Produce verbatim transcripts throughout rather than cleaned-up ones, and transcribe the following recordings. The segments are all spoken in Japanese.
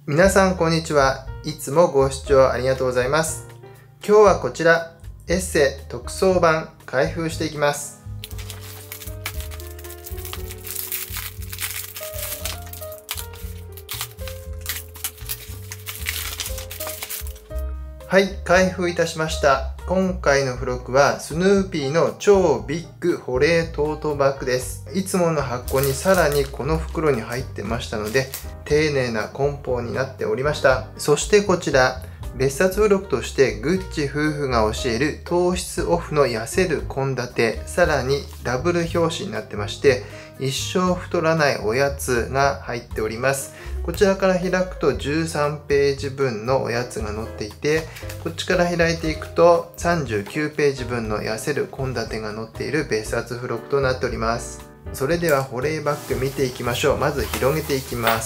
皆さんこんにちは。いつもご視聴ありがとうございます。今日はこちらエッセ特装版開封していきます。はい、開封いたしました。今回の付録はスヌーピーの超ビッグ保冷トートバッグです。いつもの箱にさらにこの袋に入ってましたので、丁寧な梱包になっておりました。そしてこちら、別冊付録としてグッチ夫婦が教える糖質オフの痩せる献立、さらにダブル表紙になってまして、一生太らないおやつが入っております。こちらから開くとじゅうさんページ分のおやつが載っていて、こっちから開いていくとさんじゅうきゅうページ分の痩せる献立が載っている別冊付録となっております。それでは保冷バッグ見ていきましょう。まず広げていきます。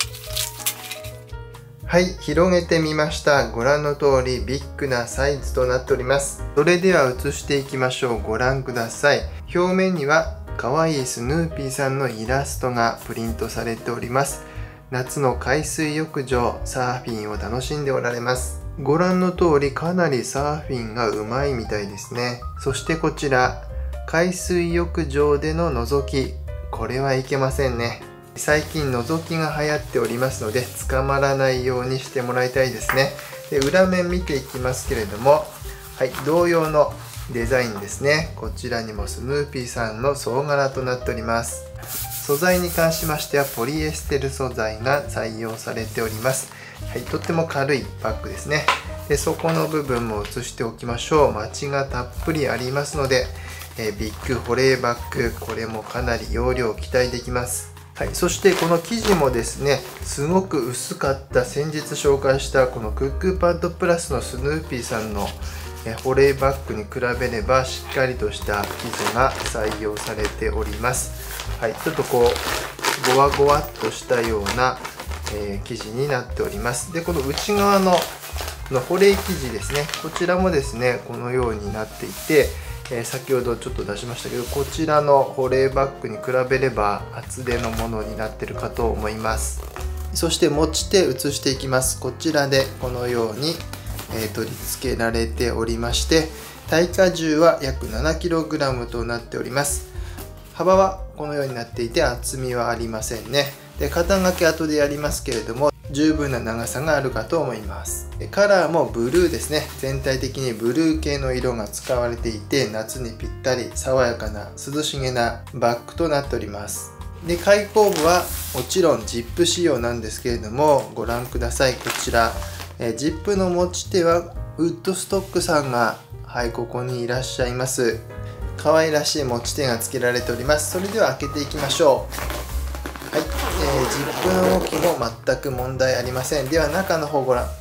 はい、広げてみました。ご覧の通りビッグなサイズとなっております。それでは移していきましょう。ご覧ください。表面にはかわいいスヌーピーさんのイラストがプリントされております。夏の海水浴場、サーフィンを楽しんでおられます。ご覧の通りかなりサーフィンがうまいみたいですね。そしてこちら、海水浴場での覗き、これはいけませんね。最近覗きが流行っておりますので、捕まらないようにしてもらいたいですね。で、裏面見ていきますけれども、はい、同様のデザインですね。こちらにもスヌーピーさんの総柄となっております。素材に関しましてはポリエステル素材が採用されております。はい、とっても軽いバッグですね。で、底の部分も写しておきましょう。マチがたっぷりありますので、えー、ビッグ保冷バッグ、これもかなり容量期待できます。はい、そしてこの生地もですね、すごく薄かった先日紹介したこのクックパッドプラスのスヌーピーさんの保冷バッグに比べればしっかりとした生地が採用されております。はい、ちょっとこうゴワゴワっとしたような、えー、生地になっております。で、この内側のこの保冷生地ですね、こちらもですねこのようになっていて、えー、先ほどちょっと出しましたけど、こちらの保冷バッグに比べれば厚手のものになっているかと思います。そして持ち手移していきます。こちらでこのように、えー、取り付けられておりまして、耐荷重は約 ななキログラム となっております。幅はこのようになっていて厚みはありませんね。で、肩掛け後でやりますけれども、十分な長さがあるかと思います。カラーもブルーですね。全体的にブルー系の色が使われていて、夏にぴったり爽やかな涼しげなバッグとなっております。で、開口部はもちろんジップ仕様なんですけれども、ご覧ください。こちら、えジップの持ち手はウッドストックさんが、はい、ここにいらっしゃいます。可愛らしい持ち手が付けられております。それでは開けていきましょう。はい、えー、ジップの動きも全く問題ありません。では中の方ご覧。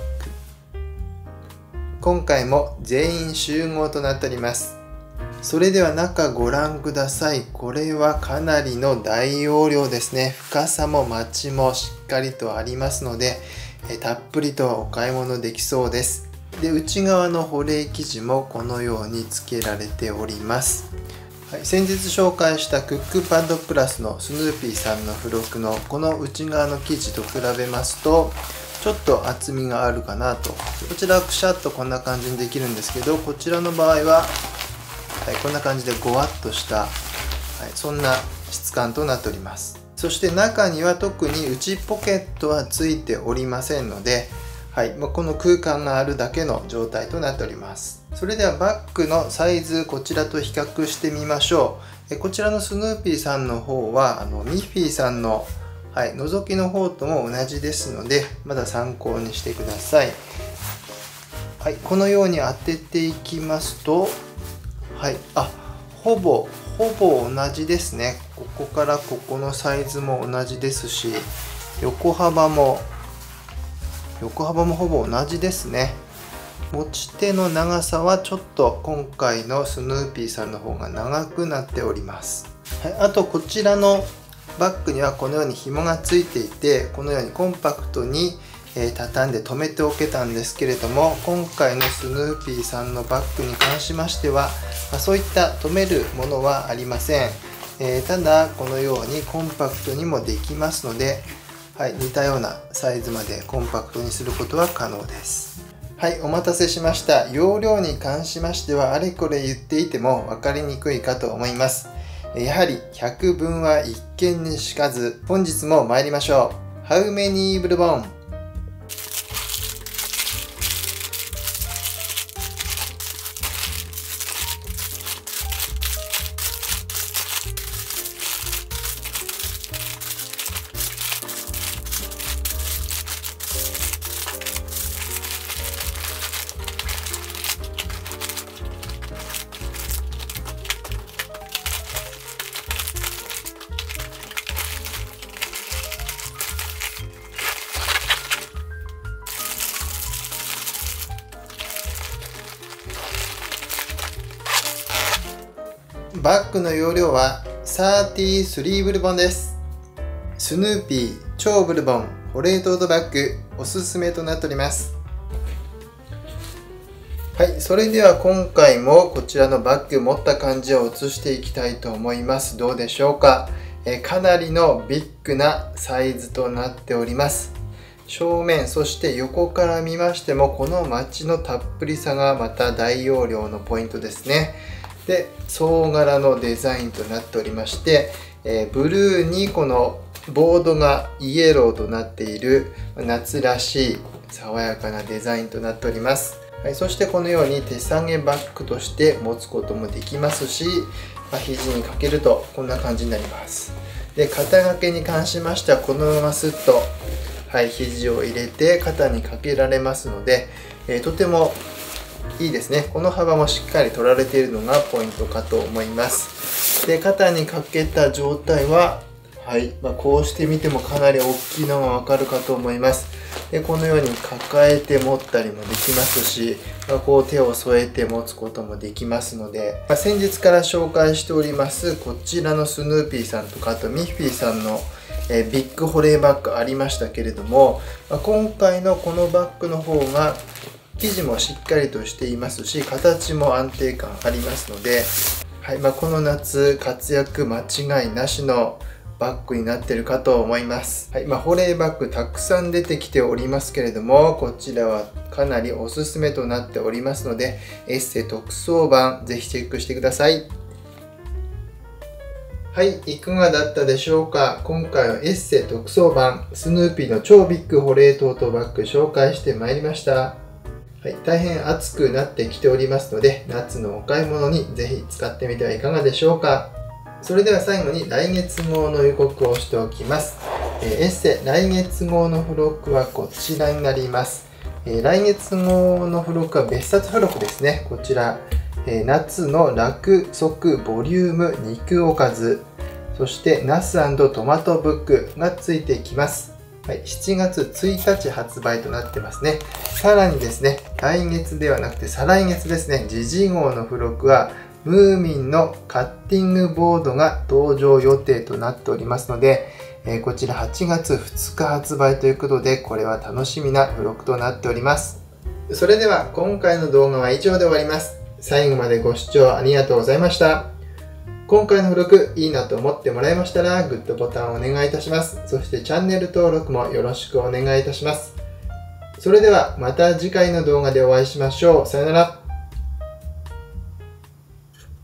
今回も全員集合となっております。それでは中ご覧ください。これはかなりの大容量ですね。深さもマチもしっかりとありますので、えー、たっぷりとお買い物できそうです。で、内側の保冷生地もこのように付けられております。はい、先日紹介したクックパッドプラスのスヌーピーさんの付録のこの内側の生地と比べますと、ちょっと厚みがあるかなと。こちらはくしゃっとこんな感じにできるんですけど、こちらの場合は、はい、こんな感じでごわっとした、はい、そんな質感となっております。そして中には特に内ポケットはついておりませんので、はい、この空間があるだけの状態となっております。それではバッグのサイズ、こちらと比較してみましょう。こちらのスヌーピーさんの方はあのミッフィーさんの、はい、覗きの方とも同じですので、まだ参考にしてください。はい、このように当てていきますと、はい、あ、ほぼほぼ同じですね。ここからここのサイズも同じですし、横幅も横幅もほぼ同じですね。持ち手の長さはちょっと今回のスヌーピーさんの方が長くなっております。はい、あとこちらのバッグにはこのように紐がついていて、このようにコンパクトに畳んで留めておけたんですけれども、今回のスヌーピーさんのバッグに関しましては、そういった留めるものはありません。えー、ただこのようにコンパクトにもできますので、 はい、似たようなサイズまでコンパクトにすることは可能です。はい、お待たせしました。容量に関しましてはあれこれ言っていても分かりにくいかと思います。やはりひゃくぶんは一見にしかず、本日も参りましょう。How many ブルボン？バッグの容量はさんじゅうさんブルボンです。スヌーピー超ブルボン保冷トートバッグおすすめとなっております。はい、それでは今回もこちらのバッグ持った感じを写していきたいと思います。どうでしょうか。えかなりのビッグなサイズとなっております。正面そして横から見ましてもこのマチのたっぷりさがまた大容量のポイントですね。で、総柄のデザインとなっておりまして、えー、ブルーにこのボードがイエローとなっている夏らしい爽やかなデザインとなっております。はい、そしてこのように手提げバッグとして持つこともできますし、まあ、肘にかけるとこんな感じになります。で、肩掛けに関しましてはこのままスッと、はい、肘を入れて肩にかけられますので、えー、とてもいいですね。この幅もしっかり取られているのがポイントかと思います。で、肩にかけた状態は、はい、まあ、こうしてみてもかなり大きいのがわかるかと思います。で、このように抱えて持ったりもできますし、まあ、こう手を添えて持つこともできますので、まあ、先日から紹介しておりますこちらのスヌーピーさんとかあとミッフィーさんのえビッグ保冷バッグありましたけれども、まあ、今回のこのバッグの方が生地もしっかりとしていますし、形も安定感ありますので、はい、まあ、この夏活躍間違いなしのバッグになっているかと思います。はい、まあ、保冷バッグたくさん出てきておりますけれども、こちらはかなりおすすめとなっておりますので、エッセ特装版ぜひチェックしてください。はい、いかがだったでしょうか。今回はエッセ特装版スヌーピーの超ビッグ保冷トートバッグ紹介してまいりました。はい、大変暑くなってきておりますので、夏のお買い物にぜひ使ってみてはいかがでしょうか。それでは最後に来月号の予告をしておきます。えー、エッセ来月号の付録はこちらになります。えー、来月号の付録は別冊付録ですね。こちら、えー、夏の楽速ボリューム肉おかず、そしてナス&トマトブックがついてきます。はい、しちがつついたち発売となってますね。さらにですね、来月ではなくて再来月ですね、時事号の付録はムーミンのカッティングボードが登場予定となっておりますので、えー、こちらはちがつふつか発売ということで、これは楽しみな付録となっております。それでは今回の動画は以上で終わります。最後までご視聴ありがとうございました。今回の付録いいなと思ってもらえましたらグッドボタンをお願いいたします。そしてチャンネル登録もよろしくお願いいたします。それではまた次回の動画でお会いしましょう。さよなら。